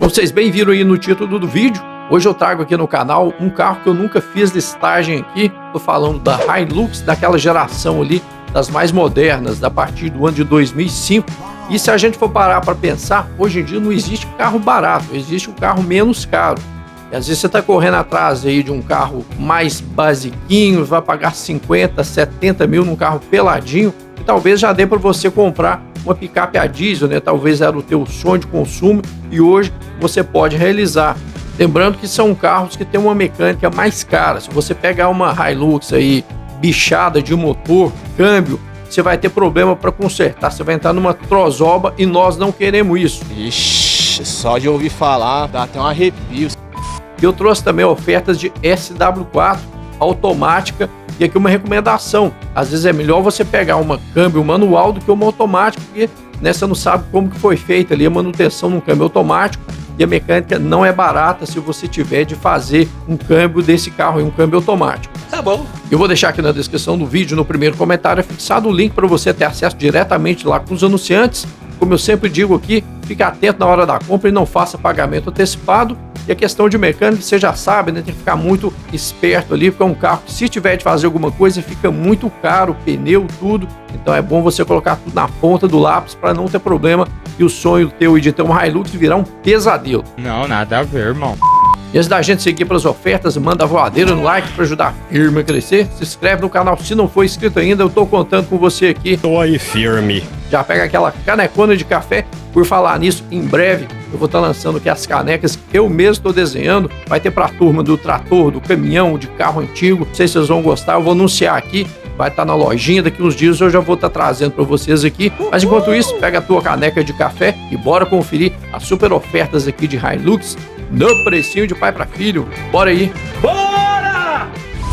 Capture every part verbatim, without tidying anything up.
Como vocês bem viram aí no título do vídeo, hoje eu trago aqui no canal um carro que eu nunca fiz listagem aqui. Tô falando da Hilux, daquela geração ali, das mais modernas, da partir do ano de dois mil e cinco. E se a gente for parar para pensar, hoje em dia não existe carro barato, existe um carro menos caro. E às vezes você está correndo atrás aí de um carro mais basiquinho, vai pagar cinquenta, setenta mil num carro peladinho, e talvez já dê para você comprar uma picape a diesel, né? Talvez era o teu sonho de consumo e hoje você pode realizar. Lembrando que são carros que têm uma mecânica mais cara. Se você pegar uma Hilux aí, bichada de motor, câmbio, você vai ter problema para consertar. Você vai entrar numa trozoba e nós não queremos isso. Ixi, só de ouvir falar dá até um arrepio. Eu trouxe também ofertas de S W quatro automática e aqui uma recomendação. Às vezes é melhor você pegar uma câmbio manual do que uma automática, porque né, você não sabe como que foi feita ali a manutenção num câmbio automático e a mecânica não é barata se você tiver de fazer um câmbio desse carro, um câmbio automático. Tá bom. Eu vou deixar aqui na descrição do vídeo, no primeiro comentário, fixado o link para você ter acesso diretamente lá com os anunciantes. Como eu sempre digo aqui, fique atento na hora da compra e não faça pagamento antecipado. E a questão de mecânica, você já sabe, né? Tem que ficar muito esperto ali, porque é um carro que se tiver de fazer alguma coisa, fica muito caro, pneu, tudo. Então é bom você colocar tudo na ponta do lápis para não ter problema e o sonho teu de ter uma Hilux virar um pesadelo. Não, nada a ver, irmão. E antes da gente seguir pelas ofertas, manda a voadeira no like para ajudar a firma a crescer. Se inscreve no canal se não for inscrito ainda, eu tô contando com você aqui. Tô aí firme. Já pega aquela canecona de café. Por falar nisso, em breve eu vou estar lançando aqui as canecas que eu mesmo estou desenhando. Vai ter para a turma do trator, do caminhão, de carro antigo. Não sei se vocês vão gostar, eu vou anunciar aqui. Vai estar na lojinha, daqui uns dias eu já vou estar trazendo para vocês aqui. Mas enquanto isso, pega a tua caneca de café e bora conferir as super ofertas aqui de Hilux no precinho de pai para filho. Bora aí! Bora!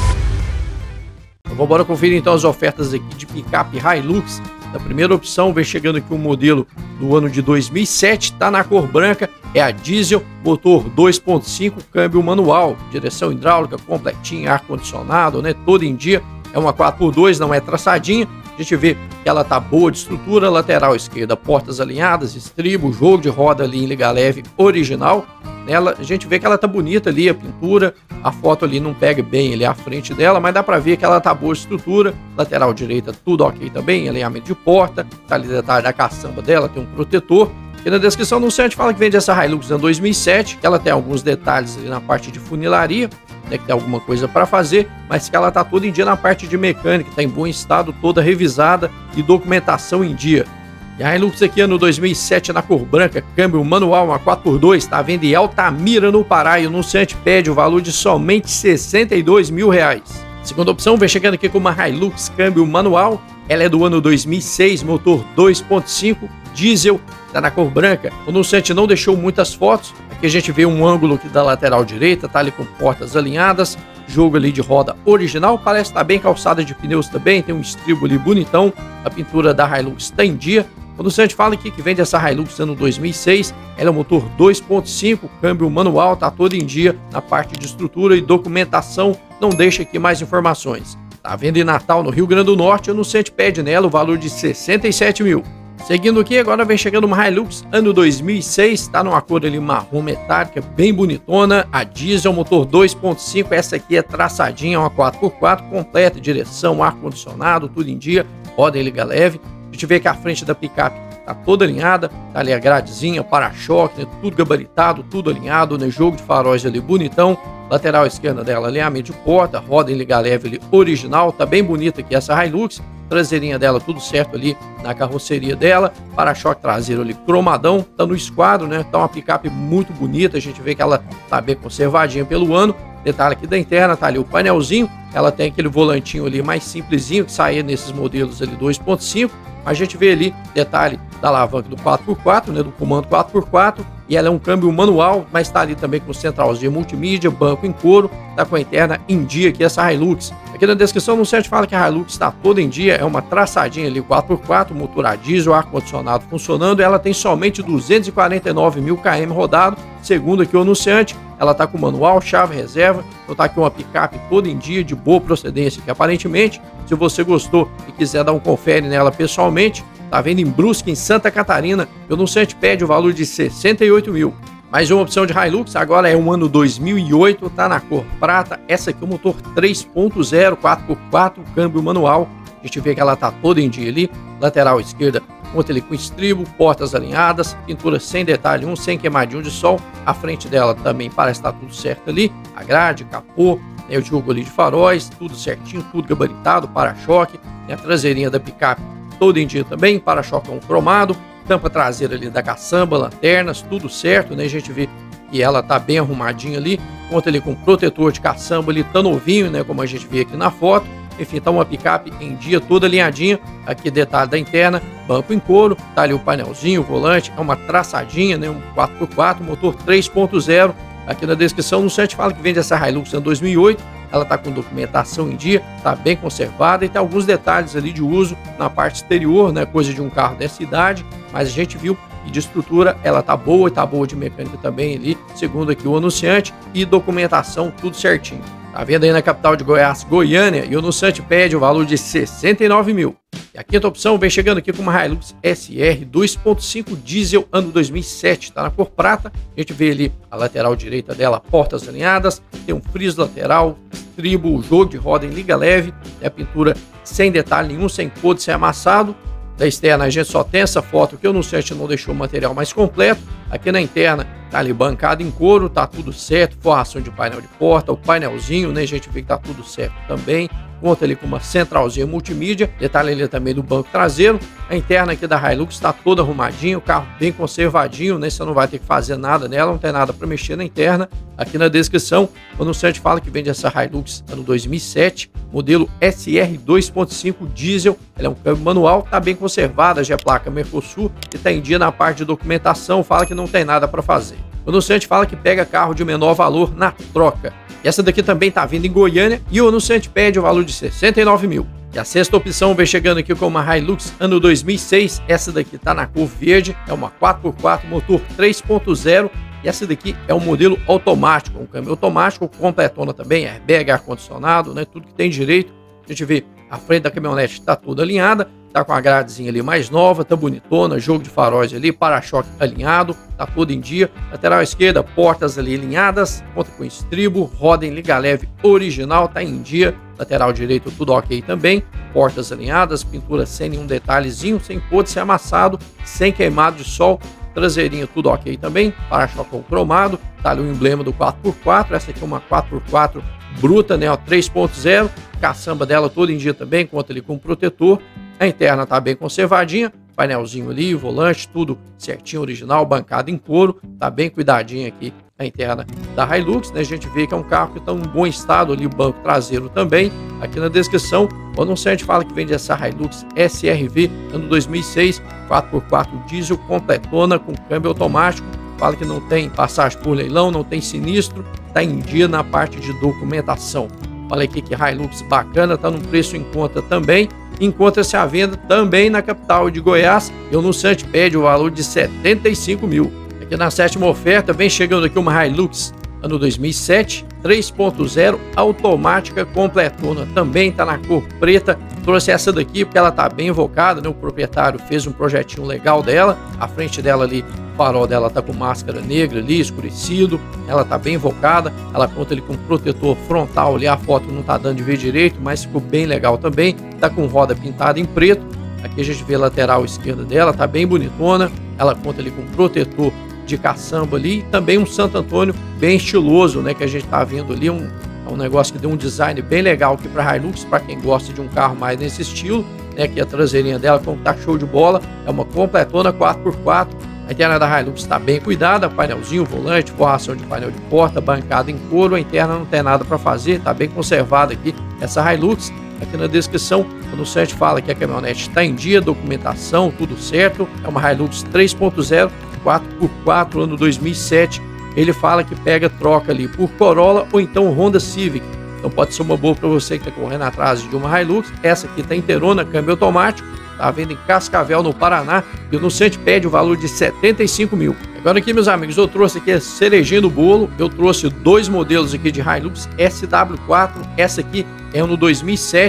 Então, bora conferir então as ofertas aqui de picape Hilux. A primeira opção vem chegando aqui um modelo do ano de dois mil e sete, tá na cor branca, é a diesel, motor dois ponto cinco, câmbio manual, direção hidráulica completinha, ar-condicionado, né, todo em dia, é uma quatro por dois, não é traçadinha, a gente vê que ela tá boa de estrutura, lateral esquerda, portas alinhadas, estribo, jogo de roda ali em liga leve original. Nela, a gente vê que ela tá bonita ali, a pintura, a foto ali não pega bem ali à frente dela, mas dá pra ver que ela tá boa de estrutura, lateral direita tudo ok também, alinhamento de porta, tá ali detalhe da caçamba dela, tem um protetor. E na descrição do site fala que vende essa Hilux ano dois mil e sete, que ela tem alguns detalhes ali na parte de funilaria, né, que tem alguma coisa para fazer, mas que ela tá toda em dia na parte de mecânica, tá em bom estado, toda revisada e documentação em dia. E a Hilux aqui ano dois mil e sete na cor branca, câmbio manual, uma quatro por dois, tá vendo em Altamira, no Pará, e o anunciante pede o valor de somente sessenta e dois mil reais. Segunda opção, vem chegando aqui com uma Hilux câmbio manual, ela é do ano dois mil e seis, motor dois ponto cinco, diesel, tá na cor branca. O anunciante não deixou muitas fotos, aqui a gente vê um ângulo aqui da lateral direita, tá ali com portas alinhadas, jogo ali de roda original, parece estar tá bem calçada de pneus também, tem um estribo ali bonitão, a pintura da Hilux está em dia. O anunciante fala aqui que vende essa Hilux ano dois mil e seis, ela é um motor dois ponto cinco, câmbio manual, tá todo em dia na parte de estrutura e documentação, não deixa aqui mais informações. Tá vendo em Natal, no Rio Grande do Norte, o anunciante pede nela o valor de sessenta e sete mil. Seguindo aqui, agora vem chegando uma Hilux ano dois mil e seis, tá numa cor ali marrom metálica, bem bonitona, a diesel, motor dois ponto cinco, essa aqui é traçadinha, uma quatro por quatro, completa, direção, ar-condicionado, tudo em dia, roda em liga leve. A gente vê que a frente da picape tá toda alinhada, tá ali a gradezinha, para-choque, né, tudo gabaritado, tudo alinhado, né, jogo de faróis ali bonitão, lateral esquerda dela, alinhamento de porta, roda em liga leve ali original, tá bem bonita aqui essa Hilux, traseirinha dela tudo certo ali na carroceria dela, para-choque traseiro ali cromadão, tá no esquadro, né, tá uma picape muito bonita, a gente vê que ela tá bem conservadinha pelo ano. Detalhe aqui da interna, tá ali o painelzinho, ela tem aquele volantinho ali mais simplesinho que saía nesses modelos ali dois ponto cinco. A gente vê ali detalhe da alavanca do quatro por quatro, né, do comando quatro por quatro, e ela é um câmbio manual, mas está ali também com centralzinho multimídia, banco em couro, tá com a interna em dia aqui essa Hilux. Aqui na descrição no site fala que a Hilux está toda em dia, é uma traçadinha ali quatro por quatro, motor a diesel, ar-condicionado funcionando, ela tem somente duzentos e quarenta e nove mil quilômetros rodado, segundo aqui o anunciante, ela tá com manual, chave reserva, então tá aqui uma picape toda em dia, de boa procedência, que aparentemente, se você gostou e quiser dar um confere nela pessoalmente, tá vendo em Brusque, em Santa Catarina, o anunciante pede o valor de sessenta e oito mil. Mais uma opção de Hilux, agora é um ano dois mil e oito, tá na cor prata. Essa aqui é o motor três ponto zero, quatro por quatro, câmbio manual. A gente vê que ela tá toda em dia ali, lateral esquerda, conta ali com estribo, portas alinhadas, pintura sem detalhe um, sem queimadinho de sol. A frente dela também parece estar tudo certo ali, a grade, capô, né, o jogo ali de faróis, tudo certinho, tudo gabaritado, para-choque, né, a traseirinha da picape toda em dia também, para-choque cromado, tampa traseira ali da caçamba, lanternas, tudo certo, né, a gente vê que ela tá bem arrumadinha ali, conta ali com protetor de caçamba ali, tá novinho, né, como a gente vê aqui na foto. Enfim, tá uma picape em dia toda alinhadinha. Aqui detalhe da interna, banco em couro, tá ali o painelzinho, o volante, é uma traçadinha, né, um quatro por quatro, motor três ponto zero. Aqui na descrição no site fala que vende essa Hilux em dois mil e oito. Ela tá com documentação em dia, tá bem conservada e tem alguns detalhes ali de uso na parte exterior, né, coisa de um carro dessa idade, mas a gente viu que de estrutura ela tá boa e tá boa de mecânica também ali, segundo aqui o anunciante, e documentação tudo certinho. Tá vendo aí na capital de Goiás, Goiânia, e o anunciante pede o valor de sessenta e nove mil. E a quinta opção vem chegando aqui com uma Hilux S R dois ponto cinco diesel ano dois mil e sete, tá na cor prata. A gente vê ali a lateral direita dela, portas alinhadas, tem um friso lateral, estribo, jogo de roda em liga leve, e a pintura sem detalhe nenhum, sem cor, sem amassado. Da externa a gente só tem essa foto que o anunciante não deixou o material mais completo. Aqui na interna tá ali bancada em couro, tá tudo certo, forração de painel de porta, o painelzinho, né, a gente vê que tá tudo certo também. Conta ali com uma centralzinha multimídia, detalhe ali também do banco traseiro. A interna aqui da Hilux está toda arrumadinha, o carro bem conservadinho, né? Você não vai ter que fazer nada nela, não tem nada para mexer na interna. Aqui na descrição, o anunciante fala que vende essa Hilux ano dois mil e sete, modelo S R dois ponto cinco diesel. Ela é um câmbio manual, tá bem conservada, já é placa Mercosul e tá em dia na parte de documentação, fala que não tem nada para fazer. O anunciante fala que pega carro de menor valor na troca. Essa daqui também tá vindo em Goiânia e o anunciante pede o valor de sessenta e nove mil. E a sexta opção vem chegando aqui com uma Hilux ano dois mil e seis. Essa daqui tá na cor verde, é uma quatro por quatro, motor três ponto zero. E essa daqui é um modelo automático, um câmbio automático, completona também, airbag, ar-condicionado, né, tudo que tem direito. A gente vê a frente da caminhonete tá toda alinhada, tá com a gradezinha ali mais nova, tá bonitona, jogo de faróis ali, para-choque alinhado, tá todo em dia. Lateral esquerda, portas ali alinhadas, conta com estribo, roda em liga leve original, tá em dia. Lateral direito tudo ok também, portas alinhadas, pintura sem nenhum detalhezinho, sem pôr de ser amassado, sem queimado de sol. Traseirinha tudo ok também, para-choque cromado, tá ali o emblema do quatro por quatro, essa aqui é uma quatro por quatro bruta, né, ó, três ponto zero, caçamba dela todo em dia também, conta ali com protetor. A interna tá bem conservadinha, painelzinho ali, volante, tudo certinho, original, bancada em couro, tá bem cuidadinha aqui a interna da Hilux, né? A gente vê que é um carro que tá em um bom estado ali, o banco traseiro também. Aqui na descrição, o anunciante fala que vende essa Hilux S R V ano dois mil e seis, quatro por quatro diesel, completona, com câmbio automático. Fala que não tem passagem por leilão, não tem sinistro, tá em dia na parte de documentação. Olha aqui que Hilux bacana, tá num preço em conta também. Encontra-se à venda também na capital de Goiás e o anunciante pede o valor de setenta e cinco mil. Aqui na sétima oferta vem chegando aqui uma Hilux ano dois mil e sete, três ponto zero, automática completona, também tá na cor preta. Trouxe essa daqui porque ela tá bem invocada, né? O proprietário fez um projetinho legal dela, a frente dela ali, o farol dela tá com máscara negra ali, escurecido, ela tá bem invocada, ela conta ali com protetor frontal ali, a foto não tá dando de ver direito, mas ficou bem legal também, tá com roda pintada em preto. Aqui a gente vê a lateral esquerda dela, tá bem bonitona, ela conta ali com protetor de caçamba ali, e também um Santo Antônio bem estiloso, né, que a gente tá vendo ali, um, um negócio que deu um design bem legal aqui para Hilux, para quem gosta de um carro mais nesse estilo, né, que a traseirinha dela, como tá show de bola, é uma completona quatro por quatro, a interna da Hilux está bem cuidada, painelzinho, volante, forração de painel de porta, bancada em couro, a interna não tem nada para fazer, tá bem conservada aqui essa Hilux. Aqui na descrição, o anunciante fala que a caminhonete está em dia, documentação, tudo certo, é uma Hilux três ponto zero, quatro por quatro, ano dois mil e sete. Ele fala que pega troca ali por Corolla ou então Honda Civic. Então pode ser uma boa para você que está correndo atrás de uma Hilux. Essa aqui está inteirona, câmbio automático, está vendo em Cascavel, no Paraná, e o anunciante pede o valor de setenta e cinco mil. Agora aqui, meus amigos, eu trouxe aqui a cerejinha do bolo. Eu trouxe dois modelos aqui de Hilux S W quatro. Essa aqui é ano dois mil e sete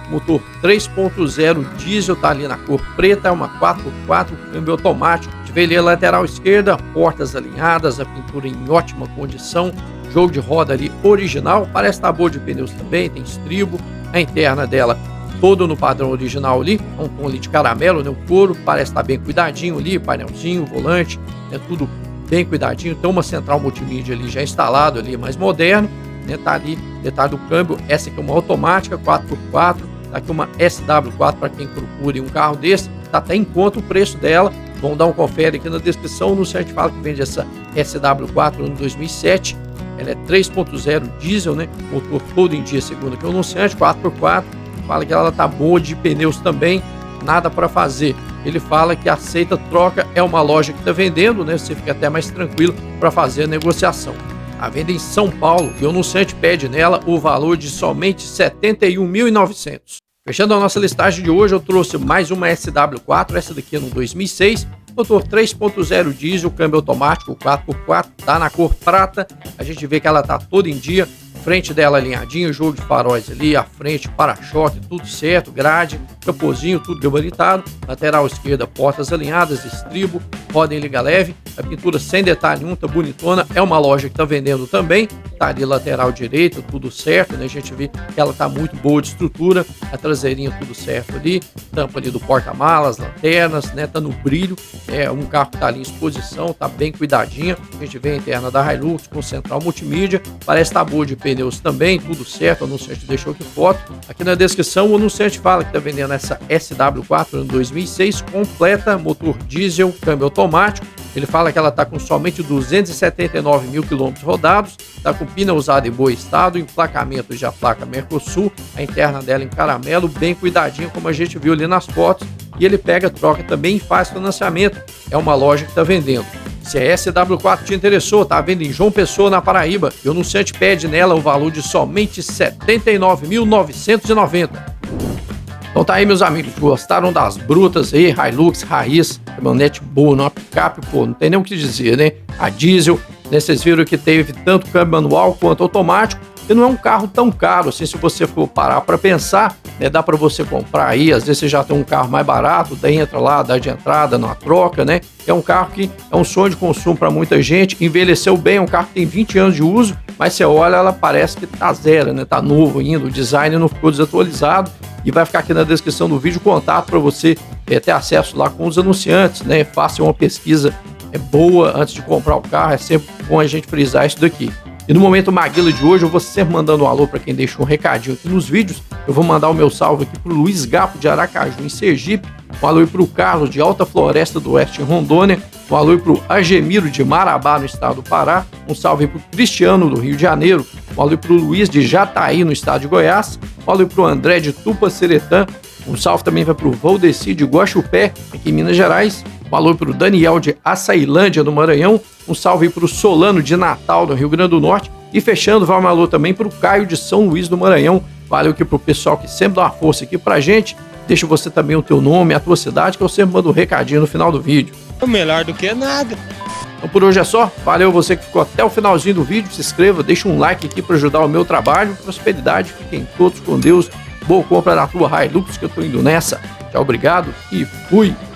motor três ponto zero diesel, tá ali na cor preta, é uma quatro por quatro, câmbio automático. A gente vê ali a lateral esquerda, portas alinhadas, a pintura em ótima condição, jogo de roda ali original, parece estar boa de pneus também, tem estribo, a interna dela todo no padrão original ali, é um tom ali de caramelo, né, o couro, parece estar bem cuidadinho ali, painelzinho, volante, é tudo bem cuidadinho, tem uma central multimídia ali já instalado ali, mais moderno, né, tá ali, detalhe do câmbio, essa aqui é uma automática, quatro por quatro, tá aqui uma S W quatro para quem procure um carro desse, tá até em conta o preço dela, vão dar um confere aqui na descrição, no site fala que vende essa S W quatro ano dois mil e sete, ela é três ponto zero diesel, né, motor todo em dia, segundo aqui o anunciante, quatro por quatro, fala que ela tá boa de pneus também, nada para fazer. Ele fala que aceita troca, é uma loja que está vendendo, né? Você fica até mais tranquilo para fazer a negociação. A venda em São Paulo e o anunciante pede nela o valor de somente setenta e um mil e novecentos. Fechando a nossa listagem de hoje, eu trouxe mais uma S W quatro, essa daqui é no dois mil e seis, motor três ponto zero diesel, câmbio automático quatro por quatro, tá na cor prata, a gente vê que ela tá toda em dia. Frente dela alinhadinho, jogo de faróis ali, a frente, para-choque, tudo certo, grade, capozinho, tudo gabaritado, lateral esquerda, portas alinhadas, estribo, roda em liga leve, a pintura sem detalhe nenhum, tá bonitona, é uma loja que tá vendendo também, tá ali lateral direita, tudo certo, né, a gente vê que ela tá muito boa de estrutura, a traseirinha tudo certo ali, tampa ali do porta-malas, lanternas, né, tá no brilho, é um carro que tá ali em exposição, tá bem cuidadinha, a gente vê a interna da Hilux com central multimídia, parece tá boa de pneus também, tudo certo, o anunciante deixou aqui foto. Aqui na descrição o anunciante fala que está vendendo essa S W quatro ano dois mil e seis completa, motor diesel, câmbio automático. Ele fala que ela está com somente duzentos e setenta e nove mil quilômetros rodados, está com pneu usado em bom estado, emplacamento de a placa Mercosul, a interna dela em caramelo, bem cuidadinho como a gente viu ali nas fotos, e ele pega, troca também e faz financiamento. É uma loja que está vendendo. Se a S W quatro te interessou, tá vendo em João Pessoa, na Paraíba, e o anunciante pede nela o valor de somente setenta e nove mil novecentos e noventa. Então tá aí, meus amigos, gostaram das brutas aí, Hilux, raiz, caminhonete boa, uma picape, pô, não tem nem o que dizer, né? A diesel, né, vocês viram que teve tanto câmbio manual quanto automático, e não é um carro tão caro, assim, se você for parar para pensar, né, dá para você comprar aí, às vezes você já tem um carro mais barato, daí entra lá, dá de entrada, numa troca, né? É um carro que é um sonho de consumo para muita gente, envelheceu bem, é um carro que tem vinte anos de uso, mas você olha, ela parece que tá zero, né? Tá novo ainda, o design não ficou desatualizado, e vai ficar aqui na descrição do vídeo contato para você é, ter acesso lá com os anunciantes, né? Faça uma pesquisa é boa antes de comprar o carro, é sempre bom a gente frisar isso daqui. E no Momento Maguila de hoje eu vou sempre mandando um alô para quem deixou um recadinho aqui nos vídeos. Eu vou mandar o meu salve aqui para o Luiz Gapo de Aracaju, em Sergipe. Um alô para o Carlos de Alta Floresta do Oeste, em Rondônia. Um alô para o Agemiro de Marabá, no estado do Pará. Um salve para o Cristiano, do Rio de Janeiro. Um alô para o Luiz de Jataí, no estado de Goiás. Um alô para o André de Tupaceretã. Um salve também vai para o Valdeci de Guaxupé, aqui em Minas Gerais. Um alô para o Daniel de Açailândia, no Maranhão. Um salve para o Solano de Natal, no Rio Grande do Norte. E fechando, vai um alô também para o Caio de São Luís do Maranhão. Valeu aqui para o pessoal que sempre dá uma força aqui para gente. Deixa você também o teu nome, a tua cidade, que eu sempre mando um recadinho no final do vídeo. Melhor do que nada. Então por hoje é só. Valeu você que ficou até o finalzinho do vídeo. Se inscreva, deixa um like aqui para ajudar o meu trabalho. Prosperidade, fiquem todos com Deus. Boa compra na tua Hilux, que eu tô indo nessa. Tchau, obrigado e fui!